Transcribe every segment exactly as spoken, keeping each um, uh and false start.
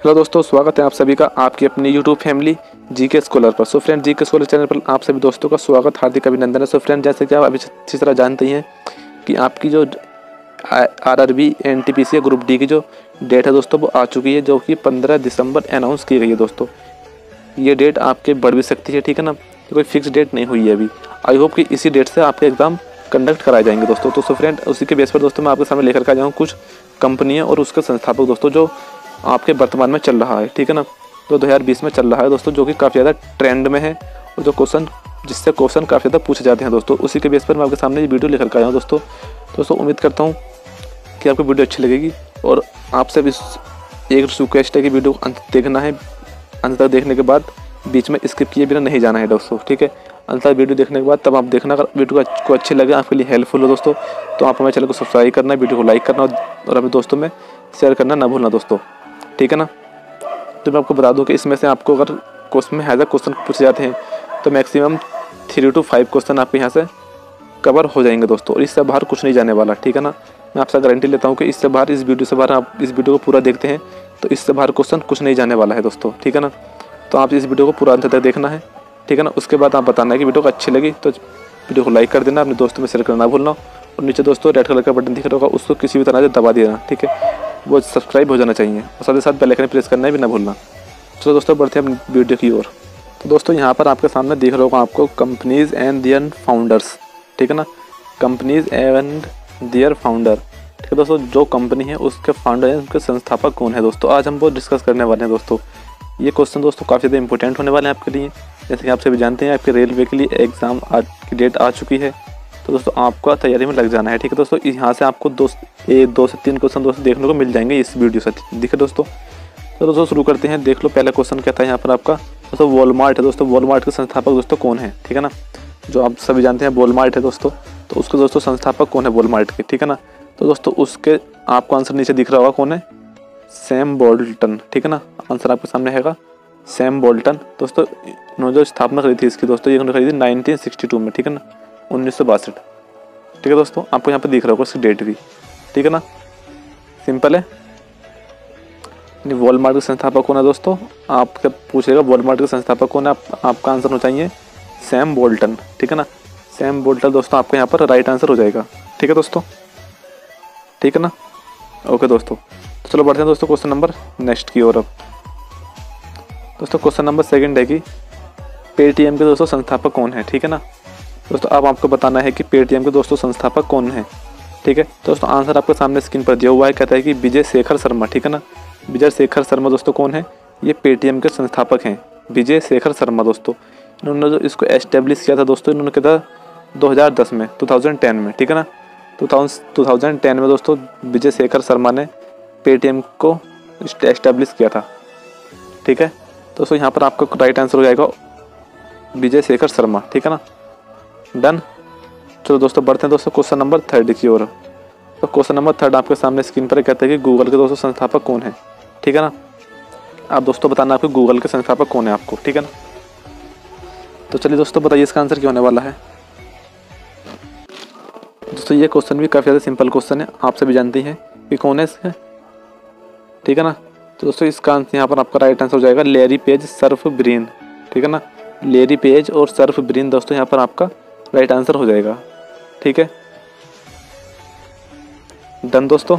Hello दोस्तों, स्वागत है आप सभी का आपकी अपनी यूट्यूब फैमिली जी के स्कॉलर पर। सो फ्रेंड, जी के स्कॉलर चैनल पर आप सभी दोस्तों का स्वागत, हार्दिक अभिनंदन है। सो फ्रेंड, जैसे कि आप अभी अच्छी तरह जानते ही हैं कि आपकी जो R R B N T P C group D की जो डेट है दोस्तों वो आ चुकी है, जो कि पंद्रह दिसंबर अनाउंस की गई है दोस्तों। ये डेट आपके बढ़ भी सकती है, ठीक है ना, कोई फिक्स डेट नहीं हुई है अभी। आई होप कि इसी डेट से आपके एग्ज़ाम कंडक्ट कराए जाएंगे दोस्तों। तो सो फ्रेंड, उसी के बेस पर दोस्तों मैं आपके सामने लेकर के आ जाऊँ कुछ कंपनियाँ और उसके संस्थापक दोस्तों जो आपके वर्तमान में चल रहा है, ठीक है ना, जो दो हज़ार बीस में चल रहा है दोस्तों, जो कि काफ़ी ज़्यादा ट्रेंड में है और जो क्वेश्चन जिससे क्वेश्चन काफ़ी ज़्यादा पूछे जाते हैं दोस्तों, उसी के बेस पर मैं आपके सामने ये वीडियो लेकर के आया हूँ दोस्तों। दोस्तों उम्मीद करता हूँ कि आपको वीडियो अच्छी लगेगी और आपसे भी एक रिक्वेस्ट है कि वीडियो अंत देखना है, अंत तक देखने के बाद बीच में स्किप किए बिना नहीं जाना है दोस्तों, ठीक है। अंत तक वीडियो देखने के बाद तब आप देखना, अगर वीडियो को अच्छी लगे, आपके लिए हेल्पफुल हो दोस्तों, तो आप हमारे चैनल को सब्सक्राइब करना, वीडियो को लाइक करना और अपने दोस्तों में शेयर करना ना भूलना दोस्तों, ठीक है ना। तो मैं आपको बता दूं कि इसमें से आपको अगर क्वेश्चन में हैज़ क्वेश्चन पूछे जाते हैं तो maximum three two five question आपके यहाँ से कवर हो जाएंगे दोस्तों, और इससे बाहर कुछ नहीं जाने वाला, ठीक है ना। मैं आपसे गारंटी लेता हूँ कि इससे बाहर, इस वीडियो से बाहर, आप इस वीडियो को पूरा देखते हैं तो इससे बाहर क्वेश्चन कुछ नहीं जाने वाला है दोस्तों, ठीक है ना। तो आप इस वीडियो को पूरा अंत तक देखना है, ठीक है ना। उसके बाद आप बताना है कि वीडियो को अच्छी लगी तो वीडियो को लाइक कर देना, अपने दोस्तों में शेयर करना ना भूलना, और नीचे दोस्तों रेड कलर का बटन दिख रहा होगा, उसको किसी भी तरह से दबा देना, ठीक है, वो सब्सक्राइब हो जाना चाहिए, और साथ ही साथ बेल आइकन प्रेस करना भी ना भूलना। चलो दोस्तों बढ़ते हैं अपनी वीडियो की ओर। तो दोस्तों यहाँ पर आपके सामने दिख रहा होगा आपको कंपनीज एंड दियर फाउंडर्स, ठीक है ना, कंपनीज एंड दियर फाउंडर, ठीक है दोस्तों। जो कंपनी है उसके फाउंडर हैं, उनके संस्थापक कौन है दोस्तों, आज हम वो डिस्कस करने वाले हैं दोस्तों। ये क्वेश्चन दोस्तों काफ़ी ज़्यादा इंपॉर्टेंट होने वाले हैं आपके लिए। जैसे कि आप सभी जानते हैं आपके रेलवे के लिए एग्ज़ाम आज की डेट आ चुकी है, तो दोस्तों आपका तैयारी में लग जाना है, ठीक है दोस्तों। यहाँ से आपको दो एक दो से तीन क्वेश्चन दोस्तों देखने को मिल जाएंगे इस वीडियो से, ठीक है दोस्तों। तो दोस्तों शुरू करते हैं। देख लो पहला क्वेश्चन क्या था यहाँ पर आपका दोस्तों, वॉलमार्ट है दोस्तों। वॉलमार्ट के संस्थापक दोस्तों कौन है, ठीक है ना, जो आप सभी जानते हैं वॉलमार्ट है दोस्तों, तो उसके दोस्तों संस्थापक कौन है वॉलमार्ट के, ठीक है ना। तो दोस्तों उसके आपको आंसर नीचे दिख रहा होगा कौन है, सैम बोल्टन, ठीक है ना। आंसर आपके सामने हैगा सैम बोल्टन दोस्तों। इन्होंने जो स्थापना करी थी इसकी दोस्तों, ये उन्होंने करी थी नाइनटीन सिक्सटी टू में, ठीक है ना, उन्नीस सौ बासठ, ठीक है दोस्तों। आपको यहाँ पर दिख रहा होगा उसकी डेट भी, ठीक है ना, सिंपल है। वॉलमार्ट के संस्थापक कौन है दोस्तों, आपसे पूछेगा वॉलमार्ट के संस्थापक कौन है, आप, आपका आंसर हो चाहिए सैम बोल्टन, ठीक है ना। सैम बोल्टन दोस्तों आपका यहाँ पर राइट आंसर हो जाएगा, ठीक है दोस्तों, ठीक है ना। ओके दोस्तों, तो चलो बढ़ते हैं दोस्तों क्वेश्चन नंबर नेक्स्ट की ओर। अब दोस्तों क्वेश्चन नंबर सेकंड है कि पेटीएम के दोस्तों संस्थापक कौन है, ठीक है ना। दोस्तों अब आपको बताना है कि पेटीएम के दोस्तों संस्थापक कौन है, ठीक है। दोस्तों आंसर आपके सामने स्क्रीन पर दिया हुआ है, कहता है कि विजय शेखर शर्मा, ठीक है ना। विजय शेखर शर्मा दोस्तों कौन है, ये पेटीएम के संस्थापक हैं, विजय शेखर शर्मा दोस्तों। इन्होंने जो इसको एस्टेब्लिश किया था दोस्तों, इन्होंने किया था दो हज़ार दस में, दो हज़ार दस में, ठीक है ना। दो हज़ार दस में दोस्तों विजय शेखर शर्मा ने पेटीएम को एस्टेब्लिश किया था, ठीक है दोस्तों। यहाँ पर आपका राइट आंसर हो जाएगा विजय शेखर शर्मा, ठीक है ना, डन। चलो दोस्तों बढ़ते हैं दोस्तों क्वेश्चन नंबर थर्ड की ओर। तो क्वेश्चन नंबर थर्ड आपके सामने स्क्रीन पर कहते हैं कि गूगल के दोस्तों संस्थापक कौन है, ठीक है ना। आप दोस्तों बताना आपको गूगल के संस्थापक कौन है आपको, ठीक है ना। तो चलिए दोस्तों बताइए इसका आंसर क्या होने वाला है। दोस्तों ये क्वेश्चन भी काफ़ी ज़्यादा सिंपल क्वेश्चन है, आप सभी जानते हैं कि कौन है इसका, ठीक है ना। तो दोस्तों इसका आंसर यहाँ पर आपका राइट आंसर हो जाएगा लैरी पेज सर्फ ब्रिन, ठीक है ना। लैरी पेज और सर्फ ब्रिन दोस्तों यहाँ पर आपका राइट आंसर हो जाएगा, ठीक है, डन दोस्तों।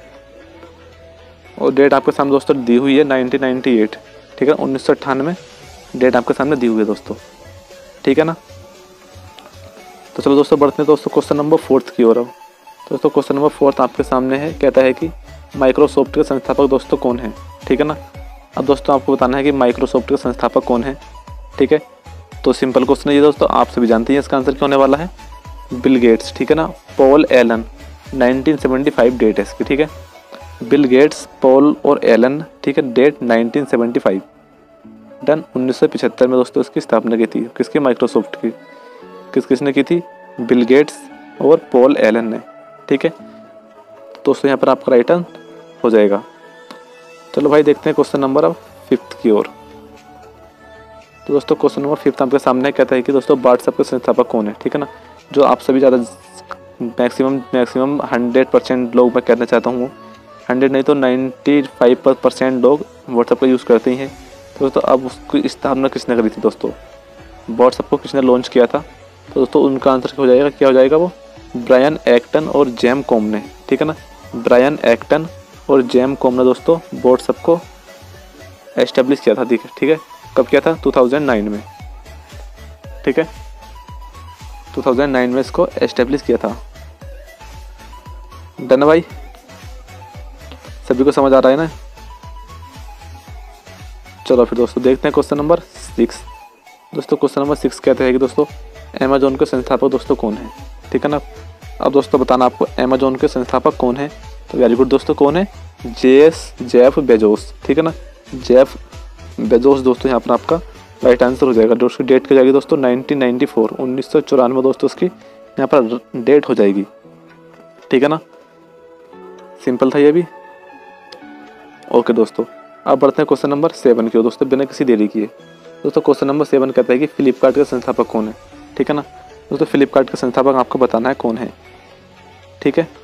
और डेट आपके सामने दोस्तों दी हुई है नाइनटीन नाइंटी एट, ठीक है, उन्नीस सौ अट्ठानवे डेट आपके सामने दी हुई है दोस्तों, ठीक है ना। तो चलो दोस्तों बढ़ते हैं दोस्तों क्वेश्चन नंबर फोर्थ की ओर। दोस्तों क्वेश्चन नंबर फोर्थ आपके सामने है, कहता है कि माइक्रोसॉफ्ट के संस्थापक दोस्तों कौन है, ठीक है ना। अब दोस्तों आपको बताना है कि माइक्रोसॉफ्ट के संस्थापक कौन है, ठीक है। तो सिंपल क्वेश्चन है ये दोस्तों, आप सभी जानते हैं इसका आंसर क्या होने वाला है, बिल गेट्स, ठीक है ना, Paul Allen, nineteen seventy five date है इसकी, ठीक है। बिल गेट्स, पॉल और एलन, ठीक है, date nineteen seventy five, done. उन्नीस सौ पचहत्तर में दोस्तों इसकी स्थापना की थी, किसकी, माइक्रोसॉफ्ट की, किस किसने की थी, बिल गेट्स और पॉल एलन ने, ठीक है। दोस्तों यहाँ पर आपका राइट आंसर हो जाएगा। चलो भाई देखते हैं क्वेश्चन नंबर अब फिफ्थ की ओर। तो दोस्तों क्वेश्चन नंबर फिफ्थ आपके सामने कहता है कि दोस्तों व्हाट्सएप के संस्थापक कौन है, ठीक है ना। जो आप सभी ज़्यादा मैक्सिमम मैक्सिमम हंड्रेड परसेंट लोग मैं कहना चाहता हूँ, हंड्रेड नहीं तो नाइन्टी फाइव परसेंट लोग व्हाट्सअप का यूज़ करते ही हैं। तो दोस्तों अब उसकी स्थापना किसने करी थी दोस्तों, व्हाट्सअप को किसने लॉन्च किया था, तो दोस्तों उनका आंसर क्या हो जाएगा, क्या हो जाएगा वो ब्रायन एक्टन और जेम कॉम ने, ठीक है ना। ब्रायन एक्टन और जेम कॉम ने दोस्तों व्हाट्सअप को एस्टेब्लिश किया था, ठीक है ठीक है कब किया था, टू थाउजेंड नाइन में, ठीक है टू थाउजेंड नाइन में इसको एस्टेब्लिश किया था। डन भाई, सभी को समझ आ रहा है ना। चलो फिर दोस्तों देखते हैं क्वेश्चन नंबर सिक्स। दोस्तों क्वेश्चन नंबर सिक्स कहते हैं कि दोस्तों अमेजोन के संस्थापक दोस्तों कौन है, ठीक है ना। अब दोस्तों बताना आपको अमेजोन के संस्थापक कौन है, तो वेरी गुड दोस्तों, कौन है, जेस जेफ बेजोस, ठीक है ना। जेफ बेजोस दोस्तों यहाँ पर आपका राइट आंसर हो जाएगा। जो उसकी डेट क्या जाएगी दोस्तों, नाइनटीन नाइन्टी फोर, उन्नीस सौ चौरानवे दोस्तों उसकी यहाँ पर डेट हो जाएगी, ठीक है ना। सिंपल था ये भी। ओके दोस्तों, अब बढ़ते हैं क्वेश्चन नंबर सेवन की ओर दोस्तों, बिना किसी देरी किए। दोस्तों क्वेश्चन नंबर सेवन कहता है कि फ्लिपकार्ट का संस्थापक कौन है, ठीक है ना। दोस्तों फ्लिपकार्ट का संस्थापक आपको बताना है कौन है, ठीक है।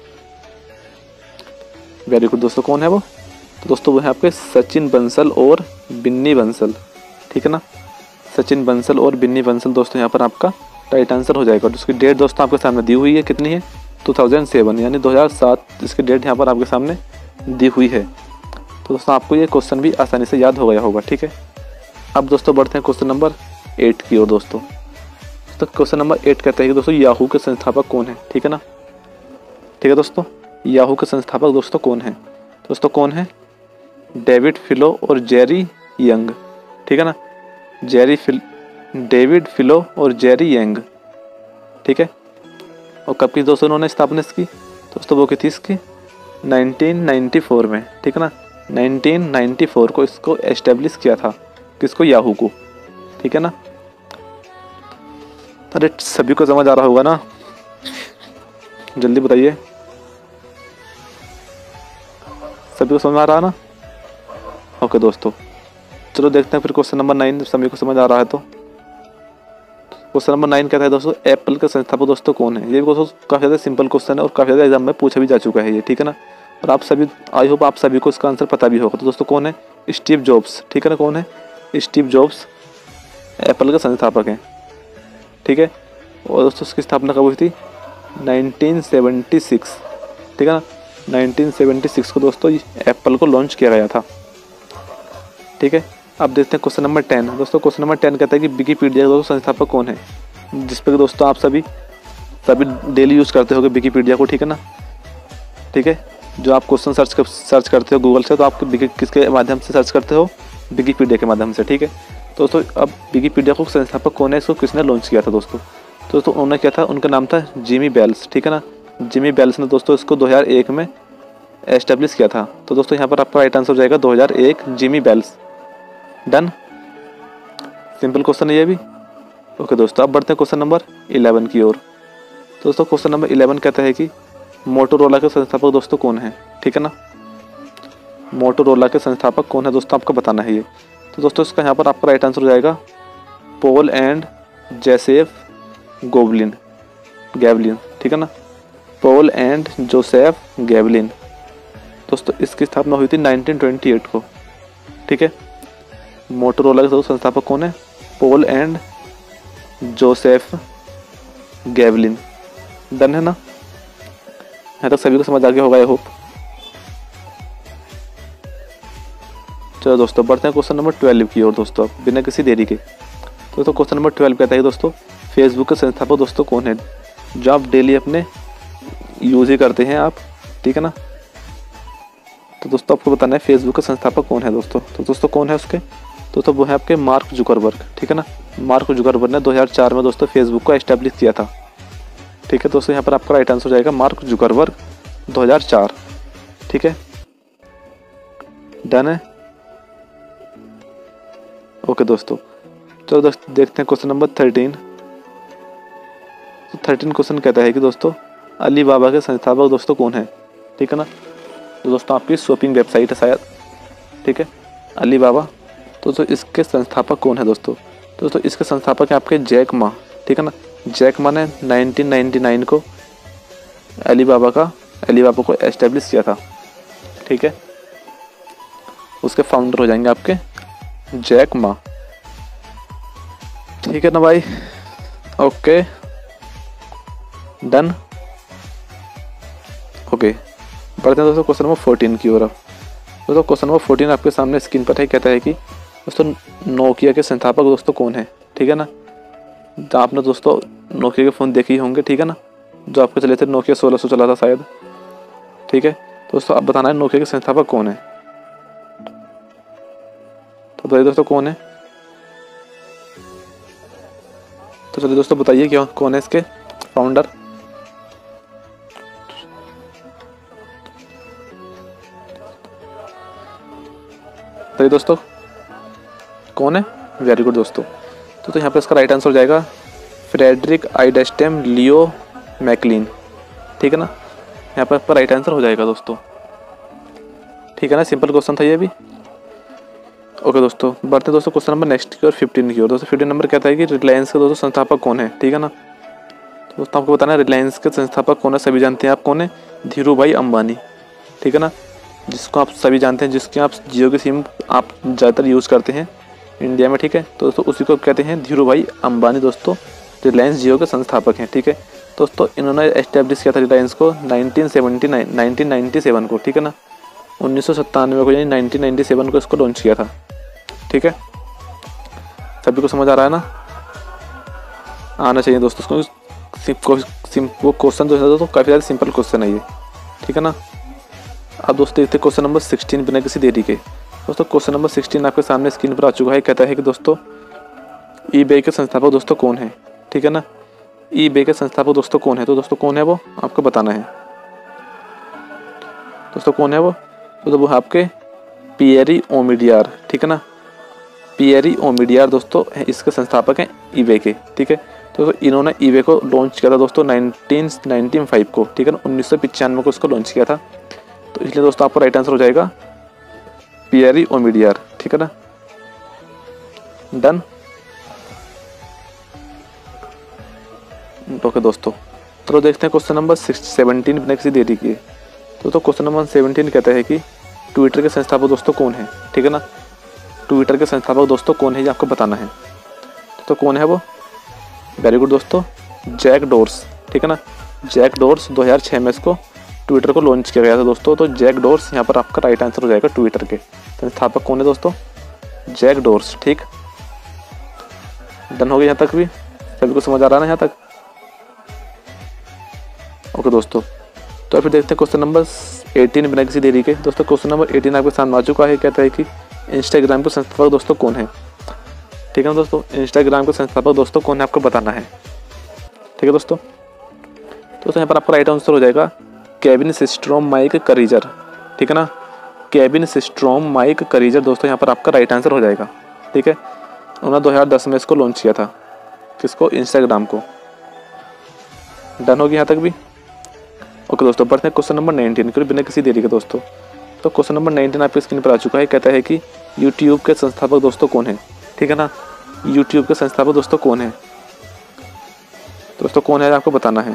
वेरी गुड दोस्तों, कौन है वो, तो दोस्तों वो है आपके सचिन बंसल और बिन्नी बंसल, ठीक है ना। सचिन बंसल और बिन्नी बंसल दोस्तों यहाँ पर आपका राइट आंसर हो जाएगा। और उसकी डेट दोस्तों आपके सामने दी हुई है, कितनी है, टू थाउजेंड सेवन, यानी दो हज़ार सात इसकी डेट यहाँ पर आपके सामने दी हुई है। तो दोस्तों आपको ये क्वेश्चन भी आसानी से याद हो गया होगा, ठीक है। अब दोस्तों बढ़ते हैं क्वेश्चन नंबर एट की ओर दोस्तों। तो क्वेश्चन नंबर एट कहते हैं कि दोस्तों याहू के संस्थापक कौन है, ठीक है ना। ठीक है दोस्तों, याहू के संस्थापक दोस्तों कौन है, दोस्तों कौन है, डेविड फिलो और जेरी यंग, ठीक है ना। जेरी फिल डेविड फिलो और जेरी यंग, ठीक है। और कब की दोस्तों उन्होंने स्थापना इसकी, दोस्तों वो की थी इसकी नाइनटीन नाइन्टी फोर में, ठीक है ना। नाइनटीन नाइन्टी फोर को इसको एस्टेब्लिश किया था, किसको, याहू को, ठीक है ना। अरे सभी को समझ आ रहा होगा ना, जल्दी बताइए, सभी को समझ आ रहा है ना। ओके दोस्तों, चलो देखते हैं फिर क्वेश्चन नंबर नाइन, सभी को समझ आ रहा है तो। क्वेश्चन नंबर नाइन कहता है दोस्तों एप्पल का संस्थापक दोस्तों कौन है। ये भी दोस्तों काफ़ी ज़्यादा सिंपल क्वेश्चन है और काफ़ी ज़्यादा एग्जाम में पूछा भी जा चुका है ये, ठीक है ना। और आप सभी, आई होप आप सभी को इसका आंसर पता भी होगा। तो दोस्तों कौन है, स्टीव जॉब्स, ठीक है ना। कौन है, स्टीव जॉब्स एप्पल के संस्थापक हैं, ठीक है। और दोस्तों उसकी स्थापना कब हुई थी, नाइनटीन सेवेंटी सिक्स, ठीक है ना। नाइनटीन सेवेंटी सिक्स को दोस्तों एप्पल को लॉन्च किया गया था, ठीक है। अब देखते हैं क्वेश्चन नंबर टेन। दोस्तों क्वेश्चन नंबर टेन कहता है कि विकिपीडिया का दोस्तों संस्थापक कौन है, जिस पर दोस्तों आप सभी सभी डेली यूज़ करते होगे विकिपीडिया को, ठीक है ना। ठीक है, जो आप क्वेश्चन सर्च कर, सर्च करते हो गूगल से, तो आप किसके माध्यम से सर्च करते हो, विकिपीडिया के माध्यम से, ठीक है। तो दोस्तों अब विकिपीडिया को संस्थापक कौन है, इसको किसने लॉन्च किया था दोस्तों, तो दोस्तों उन्होंने किया था, उनका नाम था जिमी बेल्स, ठीक है ना। जिमी बेल्स ने दोस्तों इसको दो हज़ार एक में एस्टेब्लिश किया था। तो दोस्तों यहाँ पर आपका राइट आंसर हो जाएगा दो हज़ार एक, Jimmy Wales. Done, simple question है ये भी। ओके दोस्तों, अब बढ़ते हैं क्वेश्चन नंबर इलेवन की ओर। दोस्तों क्वेश्चन नंबर इलेवन कहता है कि मोटोरोला के संस्थापक दोस्तों कौन है, ठीक है ना। मोटोरोला के संस्थापक कौन है दोस्तों, आपको बताना है ये। तो दोस्तों इसका यहाँ पर आपका राइट आंसर हो जाएगा Paul and Joseph Goblin Galvin, ठीक है ना। Paul and Joseph Galvin. दोस्तों इसकी स्थापना हुई थी नाइनटीन ट्वेंटी एट को, ठीक है। मोटोरोला के संस्थापक कौन है, Paul and Joseph Galvin. Done है ना, यहाँ तक सभी को समझ आ गया होगा आई होप। चलो दोस्तों बढ़ते हैं क्वेश्चन नंबर ट्वेल्व की ओर दोस्तों, बिना किसी देरी के। दोस्तों क्वेश्चन नंबर ट्वेल्व कहता है दोस्तों फेसबुक के संस्थापक दोस्तों कौन है, जो आप डेली अपने यूज ही करते हैं आप, ठीक है ना। तो दोस्तों आपको बताना है फेसबुक का संस्थापक कौन है दोस्तों। तो दोस्तों कौन है उसके, दोस्तों वो है आपके मार्क जुकरबर्ग, ठीक है ना। मार्क जुकरबर्ग ने दो हज़ार चार में दोस्तों फेसबुक को एस्टेब्लिश किया था, ठीक है। दोस्तों यहाँ पर आपका राइट आंसर हो जाएगा मार्क जुकरबर्ग दो हज़ार चार, ठीक है। डन है। ओके दोस्तों, चलो दोस्तों देखते हैं क्वेश्चन नंबर थर्टीन। तो थर्टीन क्वेश्चन कहता है कि दोस्तों अली बाबा के संस्थापक दोस्तों कौन है, ठीक है ना। तो दोस्तों आपकी शॉपिंग वेबसाइट है शायद, ठीक है, अली बाबा। तो दोस्तों इसके संस्थापक कौन है दोस्तों, तो दोस्तों इसके संस्थापक हैं आपके जैक मा, ठीक है ना। जैक मा ने नाइनटीन नाइंटी नाइन को अली बाबा का अली बाबा को एस्टेब्लिश किया था, ठीक है। उसके फाउंडर हो जाएंगे आपके जैक मा। ठीक है ना भाई, ओके डन। ओके बढ़ते हैं दोस्तों क्वेश्चन नंबर फोर्टीन की ओर। दोस्तों क्वेश्चन नंबर फोर्टीन आपके सामने स्क्रीन पर है। कहता है कि दोस्तों नोकिया के संस्थापक दोस्तों कौन है। ठीक है ना, तो आपने दोस्तों नोकिया के फ़ोन देखे ही होंगे। ठीक है ना, जो आपको चले थे नोकिया सोलह सौ चला था शायद। ठीक है दोस्तों, अब बताना है नोकिया के संस्थापक कौन है। तो बताइए दोस्तों कौन है। तो चलिए दोस्तों बताइए क्या कौन है इसके फाउंडर। बताइए दोस्तों कौन है। वेरी गुड दोस्तों। तो, तो यहाँ पर इसका राइट आंसर हो जाएगा फ्रेडरिक आइडस्टेम लियो मैकलिन। ठीक है ना, यहाँ पर आपका राइट आंसर हो जाएगा दोस्तों। ठीक है ना, सिंपल क्वेश्चन था ये भी। ओके दोस्तों, बढ़ते हैं दोस्तों क्वेश्चन नंबर नेक्स्ट की और फिफ्टीन की और। दोस्तों फिफ्टीन नंबर कहता है कि रिलायंस के दोस्तों संस्थापक कौन है। ठीक है ना, तो दोस्तों आपको बताना है रिलायंस के संस्थापक कौन है। सभी जानते हैं आप कौन है, धीरू भाई अंबानी। ठीक है ना, जिसको आप सभी जानते हैं, जिसके आप जियो की सिम आप ज़्यादातर यूज़ करते हैं इंडिया में। ठीक है, तो दोस्तों उसी को कहते हैं धीरू भाई अंबानी। दोस्तों रिलायंस जियो के संस्थापक हैं। ठीक है दोस्तों, इन्होंने एस्टेब्लिश किया था रिलायंस को nineteen seventy nine nineteen ninety seven को। ठीक है ना, उन्नीस सौ सत्तानवे को यानी नाइनटीन नाइन्टी सेवन को इसको लॉन्च किया था। ठीक है, सभी को समझ आ रहा है ना, आना चाहिए दोस्तों। उसको वो क्वेश्चन जो है दोस्तों काफ़ी ज़्यादा सिंपल क्वेश्चन है ये। ठीक है ना, अब दोस्तों देखते हैं क्वेश्चन नंबर सिक्सटीन बिना किसी देरी के। दोस्तों क्वेश्चन नंबर सिक्सटीन आपके सामने स्क्रीन पर आ चुका है। कहता है कि दोस्तों ईबे के संस्थापक दोस्तों कौन है। ठीक है ना, ईबे के संस्थापक दोस्तों कौन है। तो दोस्तों कौन है वो आपको बताना है। दोस्तों कौन है वो, तो वो आपके पियरी ओमिडियार। ठीक है ना, पियरी ओमिडियार दोस्तों इसके संस्थापक हैं ईबे के। ठीक है, तो इन्होंने ईबे को लॉन्च किया था दोस्तों नाइनटीन नाइन्टी फाइव को। ठीक है ना, उन्नीस सौ पचानवे को इसको लॉन्च किया था। तो इसलिए दोस्तों आपको राइट आंसर हो जाएगा पियरी ओमिडियार। ठीक है ना, डन। ओके दोस्तों, तो देखते हैं क्वेश्चन नंबर सेवनटीन बिना किसी देरी के। तो तो क्वेश्चन नंबर सेवनटीन कहता है कि ट्विटर के संस्थापक दोस्तों कौन है। ठीक है ना, ट्विटर के संस्थापक दोस्तों कौन है ये आपको बताना है। तो कौन है वो, वेरी गुड दोस्तों, जैक डोर्स। ठीक है ना, जैक डोर्स दो हज़ार छह में इसको ट्विटर को लॉन्च किया गया था दोस्तों। तो जैक डोर्स यहाँ पर आपका राइट आंसर हो जाएगा। ट्विटर के संस्थापक कौन है दोस्तों, जैक डोर्स। ठीक, डन हो गया यहाँ तक भी, सभी को समझ आ रहा है ना यहाँ तक। ओके दोस्तों, तो फिर देखते हैं क्वेश्चन नंबर एटीन बिना किसी देरी के। दोस्तों क्वेश्चन नंबर एटीन आपके सामने आ चुका है। कहता है कि इंस्टाग्राम के संस्थापक दोस्तों कौन है। ठीक है ना दोस्तों, इंस्टाग्राम के संस्थापक दोस्तों कौन है आपको बताना है। ठीक है दोस्तों, दोस्तों यहाँ पर आपका राइट आंसर हो जाएगा केविन सिस्ट्रोम माइक करीजर। ठीक है ना, केविन सिस्ट्रोम माइक करीजर दोस्तों यहाँ पर आपका राइट आंसर हो जाएगा। ठीक है, उन्होंने दो हज़ार दस में इसको लॉन्च किया था, किसको, इंस्टाग्राम को। डन होगी यहाँ तक भी। ओके दोस्तों, बढ़ते हैं क्वेश्चन नंबर नाइनटीन के बिना किसी देरी के दोस्तों। तो क्वेश्चन नंबर नाइनटीन आपकी स्क्रीन पर आ चुका है। कहता है कि यूट्यूब के संस्थापक दोस्तों कौन है। ठीक है ना, यूट्यूब के संस्थापक दोस्तों कौन है। दोस्तों कौन है आपको बताना है।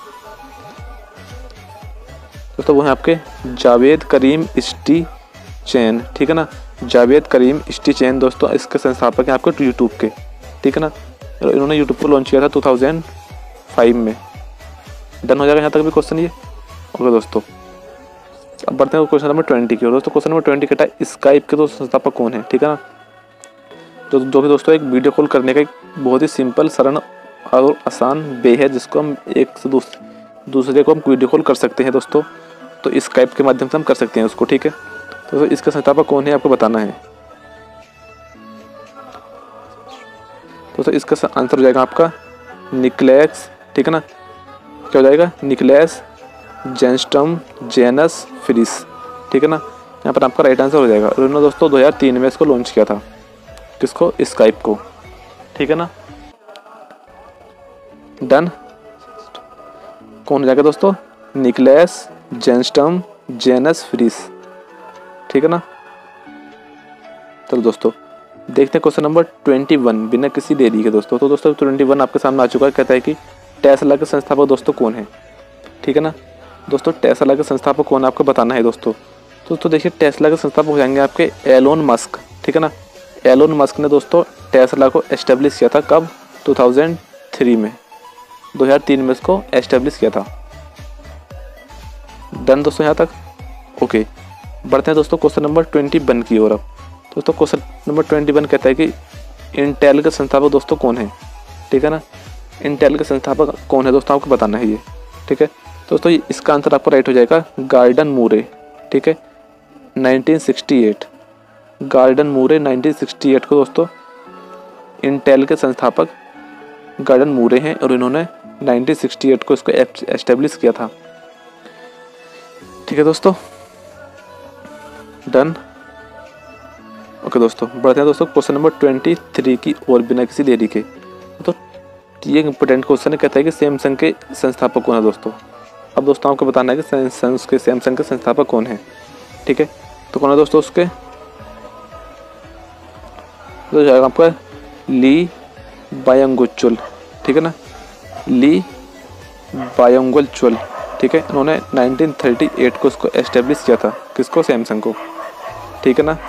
दोस्तों वो है आपके जावेद करीम इस्टी चैन। ठीक है ना, जावेद करीम इस्टी चैन दोस्तों इसके संस्थापक हैं आपके यूट्यूब के। ठीक है ना, इन्होंने यूट्यूब को लॉन्च किया था टू थाउजेंड फाइव में। डन हो जाएगा यहाँ तक भी क्वेश्चन ये। ओके दोस्तों, अब बढ़ते हैं क्वेश्चन नंबर ट्वेंटी की ओर। दोस्तों क्वेश्चन नंबर ट्वेंटी कहता है स्काइप के दोस्तों संस्थापक कौन है। ठीक है ना, तो जो कि दोस्तों एक वीडियो कॉल करने का एक बहुत ही सिंपल, सरल और आसान वे है, जिसको हम एक से दूसरे दूसरे को हम वीडियो कॉल कर सकते हैं दोस्तों। तो स्काइप के माध्यम से हम कर सकते हैं उसको। ठीक है, तो इसका संस्थापक कौन है आपको बताना है। दोस्तों इसका आंसर हो जाएगा आपका निकलेस। ठीक है ना, क्या हो जाएगा, निकलेस जेनस्टम जेनस फ्रिस। ठीक है ना, यहाँ पर आपका राइट आंसर हो जाएगा। उन्होंने दोस्तों दो हज़ार तीन में इसको लॉन्च किया था, किसको, स्काइप को। ठीक है ना, डन। कौन हो जाएगा दोस्तों, निकलेस जेनस्टम जेनस फ्रिस। ठीक है ना, चलो दोस्तों देखते हैं क्वेश्चन नंबर ट्वेंटी वन बिना किसी देरी के दोस्तों। तो दोस्तों ट्वेंटी वन आपके सामने आ चुका है। कहता है कि टेस्ला के संस्थापक दोस्तों कौन है। ठीक है ना, दोस्तों टेस्ला के संस्थापक कौन है आपको बताना है दोस्तों। दोस्तों देखिए टेस्ला के संस्थापक हो जाएंगे आपके एलोन मस्क, ठीक है ना। एलोन मस्क ने दोस्तों टेस्ला को एस्टेब्लिश किया था कब, दो हज़ार तीन में, दो हज़ार तीन में इसको एस्टेब्लिश किया था। डन दोस्तों यहाँ तक, ओके। बढ़ते हैं दोस्तों क्वेश्चन नंबर ट्वेंटी वन की ओर। अब दोस्तों क्वेश्चन नंबर ट्वेंटी वन कहता है कि इंटेल के संस्थापक दोस्तों कौन है, ठीक है ना। इंटेल के संस्थापक कौन है दोस्तों, आपको बताना है ये, ठीक है। दोस्तों इसका आंसर आपको राइट हो जाएगा गॉर्डन मूरे, ठीक है, nineteen sixty eight. Gordon Moore nineteen sixty eight को दोस्तों इंटेल के संस्थापक गॉर्डन मूरे हैं और इन्होंने नाइनटीन सिक्सटी एट को इसको एस्टेब्लिश किया था, ठीक है दोस्तों। डन, ओके दोस्तों। बढ़ते हैं दोस्तों क्वेश्चन नंबर ट्वेंटी थ्री की और बिना किसी देरी के। तो ये इंपॉर्टेंट क्वेश्चन है, कहता है कि सैमसंग के संस्थापक कौन है दोस्तों। अब दोस्तों आपको बताना है कि सैमसंग के सैमसंग के संस्थापक कौन है, ठीक है। तो कौन है दोस्तों उसके, तो जाएगा आपका ली बायोंगचुल, ठीक है ना, ली बायोंगचुल, ठीक है। इन्होंने नाइनटीन थर्टी एट को इसको एस्टेब्लिश किया था, किसको, सैमसंग को, ठीक है ना।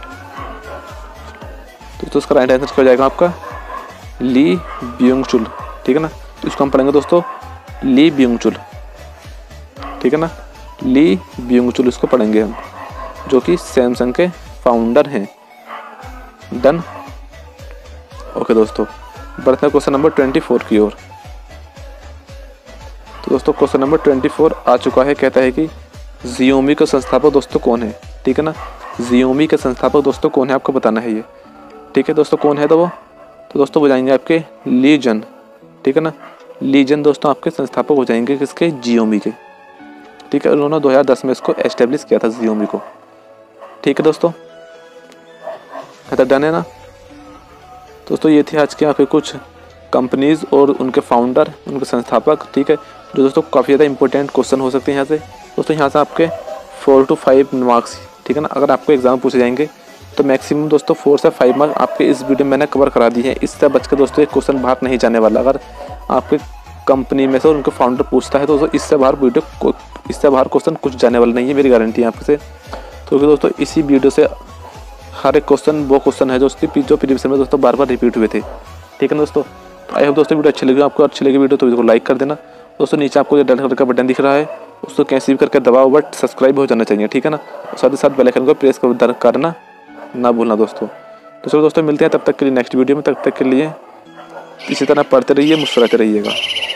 तो, तो उसका राइट आंसर क्या हो जाएगा आपका ली ब्योंगचुल, ठीक है ना। तो इसको हम पढ़ेंगे दोस्तों ली ब्योंगचुल, ठीक है ना, ली ब्योंगचुल इसको पढ़ेंगे हम, जो कि सैमसंग के फाउंडर हैं। डन, ओके दोस्तों। बढ़ते हैं क्वेश्चन नंबर ट्वेंटी फोर की ओर। तो दोस्तों क्वेश्चन नंबर ट्वेंटी फोर आ चुका है, कहता है कि जियोमी का संस्थापक दोस्तों कौन है, ठीक है ना। जियोमी के संस्थापक दोस्तों कौन है, आपको बताना है ये, ठीक है दोस्तों। कौन है तो वो, तो दोस्तों हो जाएंगे आपके ली जन, ठीक है ना। ली जन दोस्तों आपके संस्थापक हो जाएंगे किसके, जियोमी के, ठीक है। उन्होंने दो हज़ार दस में इसको एस्टेब्लिश किया था जियोमी को, ठीक है दोस्तों। तो डन है ना दोस्तों। ये थे आज के यहाँ पे कुछ कंपनीज और उनके फाउंडर, उनके संस्थापक, ठीक है, जो दोस्तों काफ़ी ज़्यादा इंपॉर्टेंट क्वेश्चन हो सकते हैं यहाँ से दोस्तों। यहाँ से आपके फोर टू फाइव मार्क्स, ठीक है ना, अगर आपको एग्जाम पूछे जाएंगे तो मैक्सिमम दोस्तों फोर से फाइव मार्क्स आपके इस वीडियो में मैंने कवर करा दी है। इससे बचकर दोस्तों एक क्वेश्चन बाहर नहीं जाने वाला। अगर आपके कंपनी में से उनके फाउंडर पूछता है तो दोस्तों इससे बाहर वीडियो इससे बाहर क्वेश्चन कुछ जाने वाला नहीं है, मेरी गारंटी है आपसे। तो दोस्तों इसी वीडियो से हर एक क्वेश्चन वो क्वेश्चन है जो उसकी जो प्रीवियस में दोस्तों बार बार रिपीट हुए थे, ठीक है ना दोस्तों। तो आई होप दोस्तों वीडियो अच्छी लगी, आपको अच्छी लगी वीडियो तो वीडियो को लाइक कर देना दोस्तों। नीचे आपको जो रेड कलर का बटन दिख रहा है उसको कैसे भी करके दबाओ, बट सब्सक्राइब हो जाना चाहिए, ठीक है ना। साथ ही साथ बेल आइकन को प्रेस कर करना ना भूलना दोस्तों। तो चलो दोस्तों मिलते हैं तब तक के लिए नेक्स्ट वीडियो में। तब तक के लिए इसी तरह पढ़ते रहिए, मुस्कुराते रहिएगा।